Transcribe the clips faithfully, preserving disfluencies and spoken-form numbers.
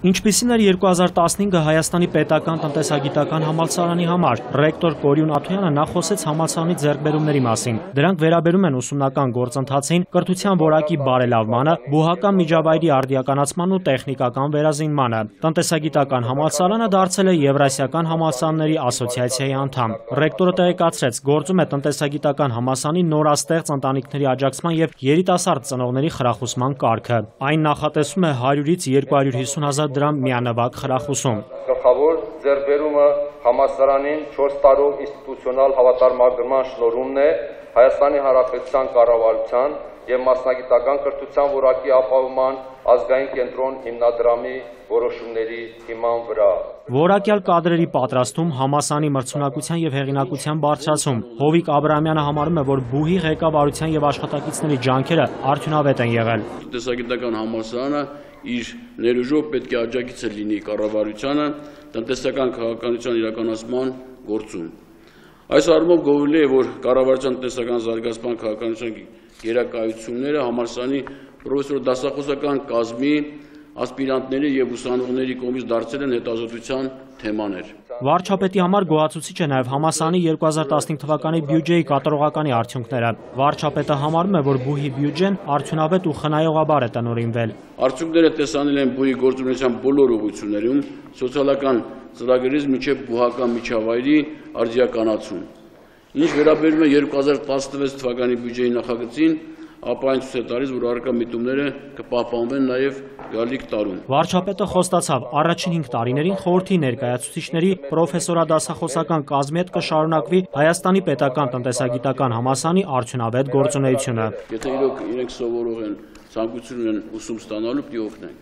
Ինչպիսին էր երկու հազար տասնհինգը Հայաստանի պետական տնտեսագիտական համալսարանի համար, ռեկտոր Կորյուն Աթոյանը նախոսեց համալսարանի ձեռքբերումների մասին։ Դրանք վերաբերում են ուսումնական գործընթացին, կրթության որակի բարելավմանը, բուհական միջավայրի արդիականացման ու տեխնիկական վերազինմանը։ Տնտեսագիտական համալսարանը դարձել է Եվրասիական համալսարանների ասոցիացիայի անդամ։ Ռեկտորը տեղեկացրեց, գործում է տնտեսագիտական համալսարանի նորաստեղծ ընտանիքների աջակցման եւ երիտասարդ ծնողների խրախուսման կարգը։ Այն նախատեսում է հարյուրից երկու հարյուր հիսուն հազար դրամ միանվագ խրախուսում։ Գլխավոր ձեռքբերումը համալսարանին չորս տարով ինստիտուցիոնալ հավատարմագրման շնորհումն է Հայաստանի Հանրապետության կառավարության և մասնագիտական կրթության որակի ապահովման ազգային կենտրոն հիմնադրամի որոշումների հիման վրա։ Որակյալ կադրերի պատրաստում, համալսարանի մրցունակության և հեղինակության բարձրացում։ Հովիկ Աբրահամյանը համարում է, որ բուհի ղեկավարության և աշխատակիցների ջանքերը արդյունավետ են եղել։ Տնտեսագիտական համալսարանը իր ներուժով պետք է աջակիցը լինի կառավարությանը տնտեսական քաղաքականության իրականացման գործում։ Այս առումով գովելի է, որ կառավարության տնտեսական զարգացման քաղաքականության գերակայությունները համալսարանի պրոֆեսոր դասախոսական կազմի ասպիրանտների և ուսանողների կողմից դարձել են հետազոտության թեմաներ։ Վարչապետի համար գոհացուցիչ է նաև համալսարանի երկու հազար տասնհինգ թվականի բյուջեի կատարողականի արդյունքները։ Վարչապետը համարում է, որ բուհի բյուջեն արդյունավետ ու խնայողաբար է տնօրինվել։ Արդյունքները տեսանելի են բուհի գործունեության բոլոր ուղղություններում, սոցիալական ծրագրերից մինչև բուհական միջավայրի արդիականացում։ Ինչ վերաբերում է երկու հազար տասնվեց թվականի բյուջեի նախագծին, ապա այն ցույց է տալիս, որ առարկա միտումները կպահպանվեն նաև գալիք տարում։ Վարչապետը խոստացավ, առաջին հինգ տարիներին խորհրդի ներկայացուցիչների պրոֆեսորադասախոսական կազմի հետ կշարունակվի Հայաստանի պետական տնտեսագիտական համալսարանի արդյունավետ գործունեությունը։ Եթե իրոք իրենք սովորող են, ցանկություն ունեն ուսում ստանալու, պիտի օգնենք։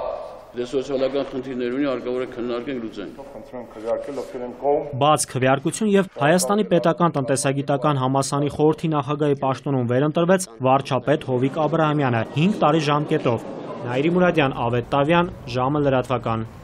Դե սոցիալական խնդիրներ ունի, հարկավոր է քննարկենք, լուծենք։ Բաց քվեարկություն եւ Հայաստանի պետական տնտեսագիտական համալսարանի խորհրդի նախագահի պաշտոնում վերընտրվեց վարչապետ Հովիկ Աբրահամյանը հինգ տարի ժամկետով։ Նայիրի Մուրադյան, Ավետ Տավյան, ժամը լրատվական։